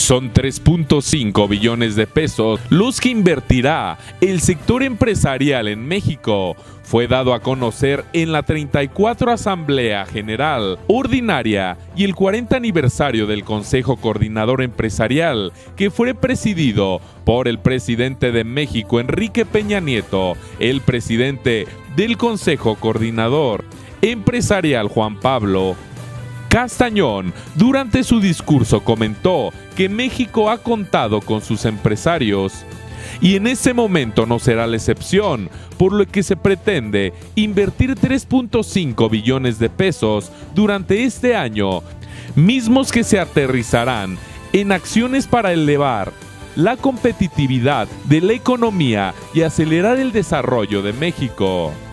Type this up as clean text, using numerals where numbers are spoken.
Son 3.5 billones de pesos los que invertirá el sector empresarial en México. Fue dado a conocer en la 34 Asamblea General Ordinaria y el 40 aniversario del Consejo Coordinador Empresarial, que fue presidido por el presidente de México, Enrique Peña Nieto, el presidente del Consejo Coordinador Empresarial, Juan Pablo Castañón. Durante su discurso comentó que México ha contado con sus empresarios y en ese momento no será la excepción, por lo que se pretende invertir 3.5 billones de pesos durante este año, mismos que se aterrizarán en acciones para elevar la competitividad de la economía y acelerar el desarrollo de México.